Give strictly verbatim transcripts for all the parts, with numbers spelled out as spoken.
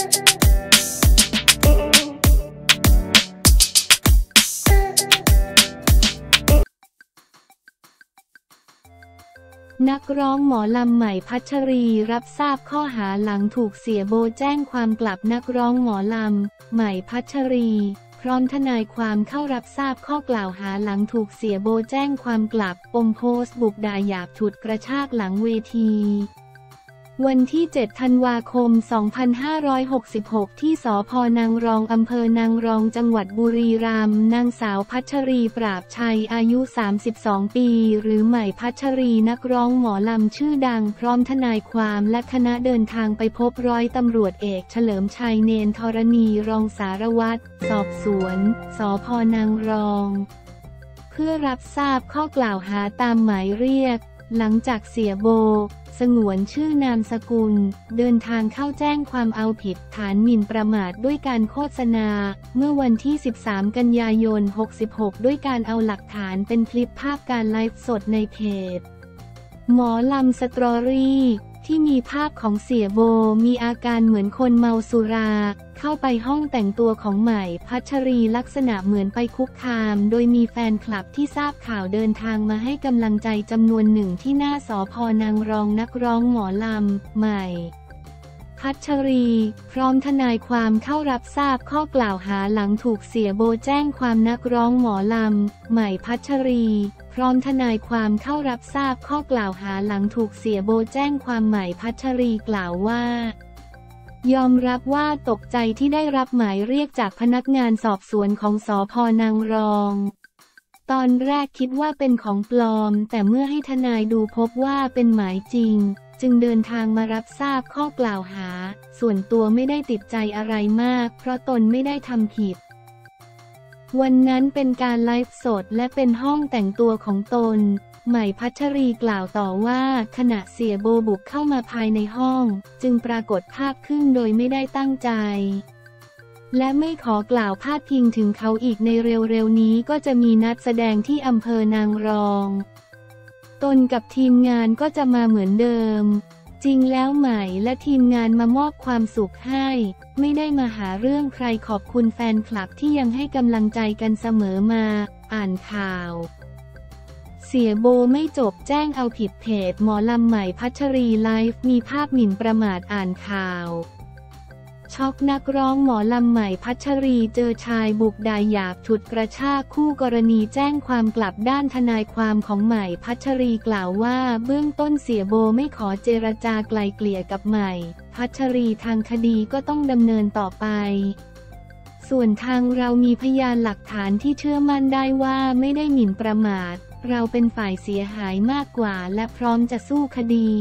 นักร้องหมอลำใหม่พัชรีรับทราบข้อหาหลังถูกเสียโบแจ้งความกลับนักร้องหมอลำใหม่พัชรีพร้อมทนายความเข้ารับทราบข้อกล่าวหาหลังถูกเสียโบแจ้งความกลับปมโพสต์บุกด่าหยาบฉุดกระชากหลังเวทีวันที่เจ็ดธันวาคมสองพันห้าร้อยหกสิบหกที่สภ.นางรองอำเภอนางรองจังหวัดบุรีรัมย์นางสาวพัชรีปราบชัยอายุสามสิบสองปีหรือใหม่พัชรีนักร้องหมอลำชื่อดังพร้อมทนายความและคณะเดินทางไปพบร้อยตำรวจเอกเฉลิมชัยเนนธรณีรองสารวัตรสอบสวนสภ.นางรองเพื่อรับทราบข้อกล่าวหาตามหมายเรียกหลังจากเสียโบสงวนชื่อนามสกุลเดินทางเข้าแจ้งความเอาผิดฐานหมิ่นประมาทด้วยการโฆษณาเมื่อวันที่สิบสามกันยายนหกสิบหกด้วยการเอาหลักฐานเป็นคลิปภาพการไลฟ์สดในเพจหมอลำสตรอรี่ที่มีภาพของเสียโบมีอาการเหมือนคนเมาสุราเข้าไปห้องแต่งตัวของใหม่พัชรีลักษณะเหมือนไปคุกคามโดยมีแฟนคลับที่ทราบข่าวเดินทางมาให้กำลังใจจำนวนหนึ่งที่หน้าสภ.นางรองนักร้องหมอลำใหม่พัชรีพร้อมทนายความเข้ารับทราบข้อกล่าวหาหลังถูกเสียโบแจ้งความนักร้องหมอลำใหม่พัชรีพร้อมทนายความเข้ารับทราบข้อกล่าวหาหลังถูกเสียโบแจ้งความใหม่พัชรีกล่าวว่ายอมรับว่าตกใจที่ได้รับหมายเรียกจากพนักงานสอบสวนของสภ.นางรองตอนแรกคิดว่าเป็นของปลอมแต่เมื่อให้ทนายดูพบว่าเป็นหมายจริงจึงเดินทางมารับทราบข้อกล่าวหาส่วนตัวไม่ได้ติดใจอะไรมากเพราะตนไม่ได้ทำผิดวันนั้นเป็นการไลฟ์สดและเป็นห้องแต่งตัวของตนใหม่พัชรีกล่าวต่อว่าขณะเสียโบบุกเข้ามาภายในห้องจึงปรากฏภาพขึ้นโดยไม่ได้ตั้งใจและไม่ขอกล่าวพาดพิงถึงเขาอีกในเร็วๆนี้ก็จะมีนัดแสดงที่อำเภอนางรองตนกับทีมงานก็จะมาเหมือนเดิมจริงแล้วใหม่และทีมงานมามอบความสุขให้ไม่ได้มาหาเรื่องใครขอบคุณแฟนคลับที่ยังให้กำลังใจกันเสมอมาอ่านข่าวเสียโบไม่จบแจ้งเอาผิดเพจหมอลำใหม่พัชรีไลฟ์มีภาพหมิ่นประมาทอ่านข่าวช็อกนักร้องหมอลำใหม่พัชรีเจอชายบุกด่าหยาบฉุดกระชากคู่กรณีแจ้งความกลับด้านทนายความของใหม่พัชรีกล่าวว่าเบื้องต้นเสียโบไม่ขอเจรจาไกลเกลี่ยกับใหม่พัชรีทางคดีก็ต้องดำเนินต่อไปส่วนทางเรามีพยานหลักฐานที่เชื่อมั่นได้ว่าไม่ได้หมิ่นประมาทเราเป็นฝ่ายเสียหายมากกว่าและพร้อมจะสู้คดี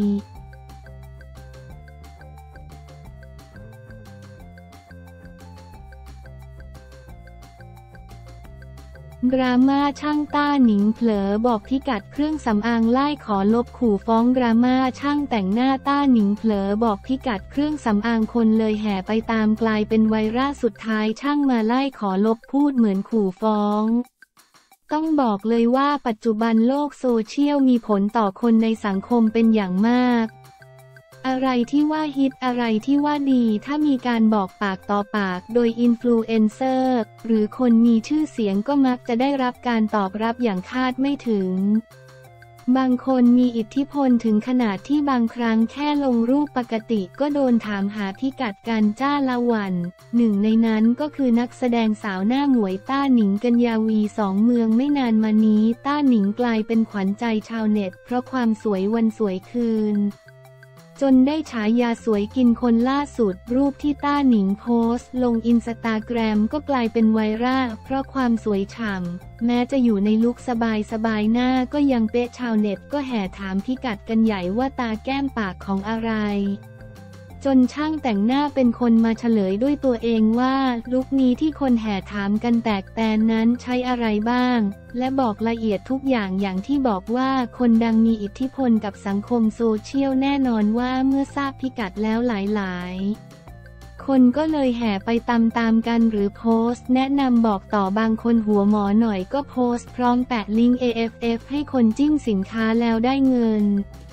ดราม่าช่างต้าหนิงเผลอบอกพิกัดเครื่องสำอางไล่ขอลบขู่ฟ้องดราม่าช่างแต่งหน้าต้าหนิงเผลอบอกพิกัดเครื่องสำอางคนเลยแห่ไปตามกลายเป็นไวรัลสุดท้ายช่างมาไล่ขอลบพูดเหมือนขู่ฟ้องต้องบอกเลยว่าปัจจุบันโลกโซเชียลมีผลต่อคนในสังคมเป็นอย่างมากอะไรที่ว่าฮิตอะไรที่ว่าดีถ้ามีการบอกปากต่อปากโดยอินฟลูเอนเซอร์หรือคนมีชื่อเสียงก็มักจะได้รับการตอบรับอย่างคาดไม่ถึงบางคนมีอิทธิพลถึงขนาดที่บางครั้งแค่ลงรูปปกติก็โดนถามหาพิกัดการจ้าละวันหนึ่งในนั้นก็คือนักแสดงสาวหน้าหมวยต้าหนิงกัญญาวีสองเมืองไม่นานมานี้ต้าหนิงกลายเป็นขวัญใจชาวเน็ตเพราะความสวยวันสวยคืนจนได้ฉายาสวยกินคนล่าสุดรูปที่ต้าหนิงโพสต์ลงอินสตาแกรมก็กลายเป็นไวรัลเพราะความสวยฉ่ำแม้จะอยู่ในลุคสบายสบายหน้าก็ยังเป๊ะชาวเน็ตก็แห่ถามพิกัดกันใหญ่ว่าตาแก้มปากของอะไรจนช่างแต่งหน้าเป็นคนมาเฉลยด้วยตัวเองว่าลุคนี้ที่คนแห่ถามกันแตกแตนนั้นใช้อะไรบ้างและบอกละเอียดทุกอย่างอย่างที่บอกว่าคนดังมีอิทธิพลกับสังคมโซเชียลแน่นอนว่าเมื่อทราบพิกัดแล้วหลายๆคนก็เลยแห่ไปตามๆกันหรือโพสต์แนะนำบอกต่อบางคนหัวหมอหน่อยก็โพสต์พร้อมแปะลิงก์ เอ เอฟ เอฟ ให้คนจิ้มสินค้าแล้วได้เงิน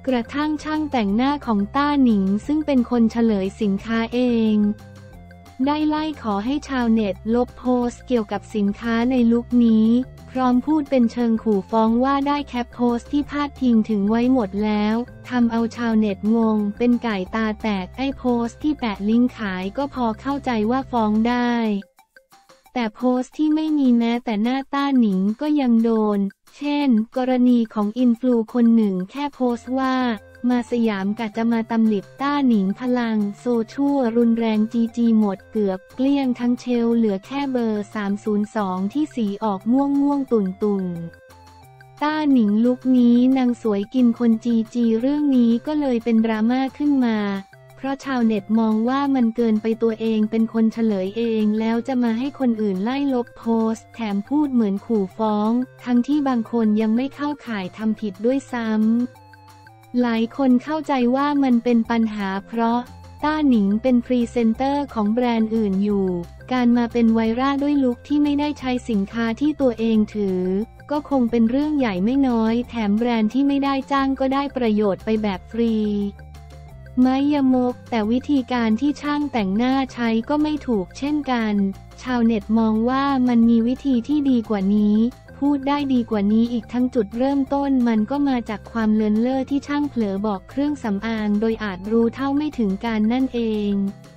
กระทั่งช่างแต่งหน้าของต้าหนิงซึ่งเป็นคนเฉลยสินค้าเองได้ไล่ขอให้ชาวเน็ตลบโพสต์เกี่ยวกับสินค้าในลุคนี้พร้อมพูดเป็นเชิงขู่ฟ้องว่าได้แคปโพสต์ที่พาดพิงถึงไว้หมดแล้วทำเอาชาวเน็ตงงเป็นไก่ตาแตกไอ้โพสต์ที่แปะลิงก์ขายก็พอเข้าใจว่าฟ้องได้แต่โพสต์ที่ไม่มีแม้แต่หน้าต้าหนิงก็ยังโดนเช่นกรณีของอินฟลูคนหนึ่งแค่โพสต์ว่ามาสยามกะจะมาตำหนิต้าหนิงพลังโซชั่วรุนแรงจีจีหมดเกือบเกลี้ยงทั้งเชลเหลือแค่เบอร์สามศูนย์สองที่สีออกม่วงม่วงตุ่นตุ่นต้าหนิงลุคนี้นางสวยกินคนจีจีเรื่องนี้ก็เลยเป็นดราม่าขึ้นมาเพราะชาวเน็ตมองว่ามันเกินไปตัวเองเป็นคนเฉลยเองแล้วจะมาให้คนอื่นไล่ลบโพสต์แถมพูดเหมือนขู่ฟ้องทั้งที่บางคนยังไม่เข้าข่ายทำผิดด้วยซ้ำหลายคนเข้าใจว่ามันเป็นปัญหาเพราะต้าหนิงเป็นพรีเซนเตอร์ของแบรนด์อื่นอยู่การมาเป็นไวรัลด้วยลุคที่ไม่ได้ใช้สินค้าที่ตัวเองถือก็คงเป็นเรื่องใหญ่ไม่น้อยแถมแบรนด์ที่ไม่ได้จ้างก็ได้ประโยชน์ไปแบบฟรีไม้ยมกแต่วิธีการที่ช่างแต่งหน้าใช้ก็ไม่ถูกเช่นกันชาวเน็ตมองว่ามันมีวิธีที่ดีกว่านี้พูดได้ดีกว่านี้อีกทั้งจุดเริ่มต้นมันก็มาจากความเลินเล่อที่ช่างเผลอบอกเครื่องสำอางโดยอาจรู้เท่าไม่ถึงการนั่นเอง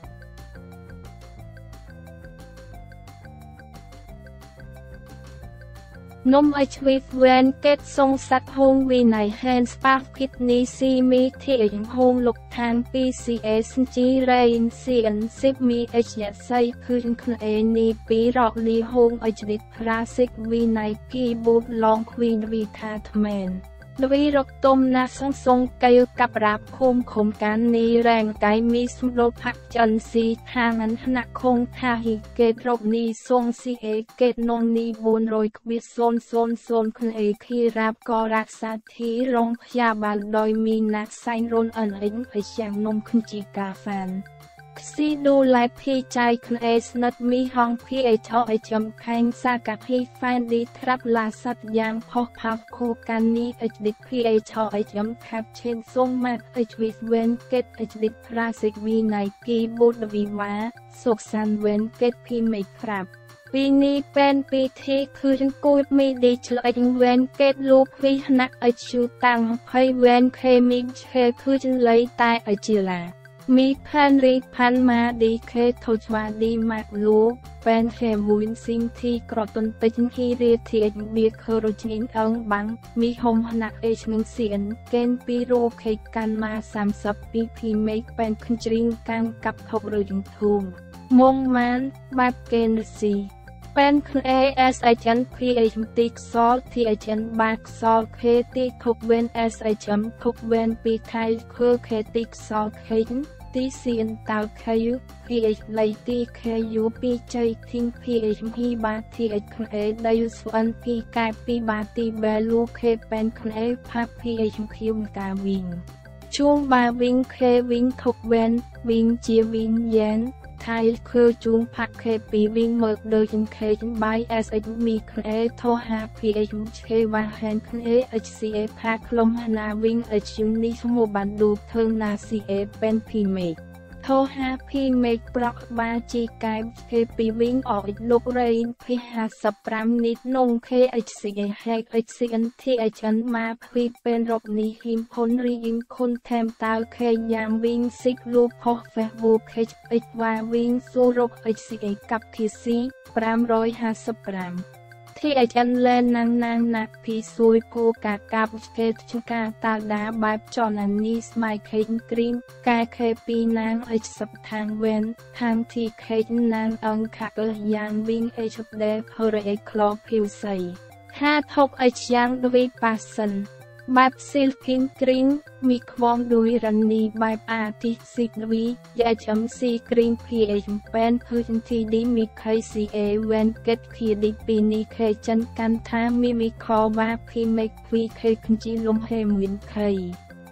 นมไอชวิฟเวนเกตทรงสัตว์ฮงวีไนแฮนสปาร์คิดนีซีมีที่ยังฮงลุกทางปีซีเอสจีเรนซีอันซิบมีเอชเนไซพื้นคลเอนีปีรอกลีฮงไอชวิฟพลาสิกวีไนกีบูบลองควีนวีทาทแมนดวีรกต้มนาสังทรงเกี่ยวกับรับคมขมการนีแรงกายมีสุโลพักจันซีทางนั้นขณะคงทาหิเกตรบนีทรงซีเอเกตนงนีบุญโรยควิโซนโซนโซนคลเอคีรับกอรักษาที่โรงพยาบาลโดยมีนักไซโรนอันเอ็งไปเชียงนมคุนจิกาแฟนซีดูไลพี่ใจคลเอสนัดมีห้องพี่ไอชอไอจำแพงซากับพี่แฟนดีทรับลาสัตยางพอพักโคกันนี้ไอจดิพี่ไอชอไอจำแคบเช่นทรงมาไอจวิสเวนเกตไอจดิพราสิกวีไนกีบูดวีวาสุกสันเวนเกตพี่ไม่ครับปีนี้เป็นปีที่คือฉันกูไม่ได้เฉลยเวนเกตลูกวิหนักไอชูตังไพเวนเคมีเชคือฉันเลยตายไอจิลามีพันรีพันมาดีเคทจวาดีมากลูกเป็นแค่วุ้นสิ่งที่กรอตนเป็นที่เรียที่เบียเคโรจินอังบังมีหงหนักเอชหนึ่งเสียนเกนปีโรเคกันมาสามสิบปีพีเมกเป็นขึ้นจริงกันกับทบรือจึงทุ่มมงมันแบบเกนซีเป็นคือเอเอสไอจันพีไอจมติกซอลที่ไอจันบักซอลเคติทุกเวนเอสไอจัมทุกเวนปีไทยคือเคติกซอลเคนที่เสียนตาวเคยุพีเอชไลตีเคยุปีใจทิ้งพีเอชพีบาที่ไอคเอได้ยุสวนพีกายปีบาตีเบลูเคเป็นคเอพักพีเอชพิมกาวิงช่วงบาวิงเควิงทุกเวนวิงเจียวิงเย็นไทยคือจุงพักเคปีวิงเมิกโดยจึงเคจึงใบเอสไอมีคเอโทหาพีเอชเชวาแฮนคเอเอชซีเอพักลมหนาวิงเอชยุนิสมุบันดูเทิงนาซีเอเป็นพีเมกโทหาพีเมกปลอกบาจีกายเคปีวิงออกลูกเรนพิหาสปรามนิดนงเคเอชซีเอแฮกเอชซีเอ็นที่ไอจันมาพีเป็นรบนิหิมพ้นรีอิมคนแทมตาวเคยามวิงซิกลูพอเฟบูเคเอชวาวิงสู้รบเอชซีเอกับทีซีปรามร้อยห้าสิบปรามที่ไอจันเล่นนางนางนักพีซุยโพกากับเคชกาตาดาบายจอนันนิสไมเคงกรีมกายเคปีนางไอสับทางเวนทางที่เคนางอังคาเกยางวิงไอชุดเดฟเฮเรคลอพิวใสห้าทบไอยังดวิปัสสันแบบซิลคิงกริงมีความดุยรันนีแบบอาทิสิกวียาจำซีกริงพีเอชเป็นพื้นที่ดีมีเคซีเอเวนเกตคีดีปีนี้เคจันกันทามีมีคอว่าพีเมกวีเคคุนจีลมเฮมวินเค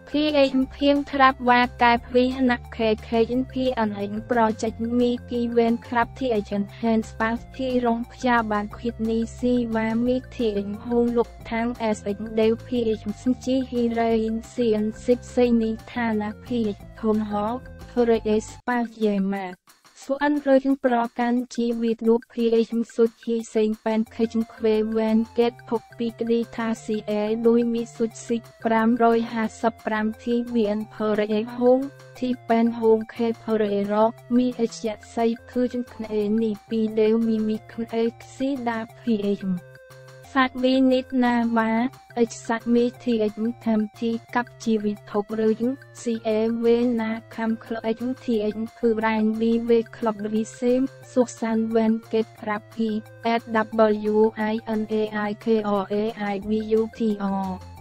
พีเอ็มเพียงทรับว่ากายพรีนักเคเคยินพีอันเองโปรเจกต์มีกีเวนครับที่ไอเจนแฮนสปาร์ที่โรงพยาบาลควิดนีซีว่ามีที่เองโฮลุกทางเอสเอ็นเดลพีเอ็มซินจีฮีเรนเซียนซิปเซนิทานาพีโทนฮอกเฮเรเอสปาเยมาส่วนเรื่องประกันชีวิตลูกพีเอ็มสุดที่เซนเป็นเคจเควเวนเกตพกปีกดีทาซีเอโดยมีสุดสิบปรามรอยห้าสิบปรามที่เวียนเพอเรฮงที่เป็นโฮงเคเพอเรร็อกมีเอชยัดไซคือจนคเอนีปีเดลมีมีคเอซีดาพีเอ็มสัตว์วินิจนามาเอชสัตว์มีที่เอ็มทำที่กับชีวิตทบเรื่องซีเอเวนาคำคลเอ็มที่เอ็มคือแรงดีเวคลับวิเซมสุขสันเวนเกตครับพี S W I N A I K O A I V U T O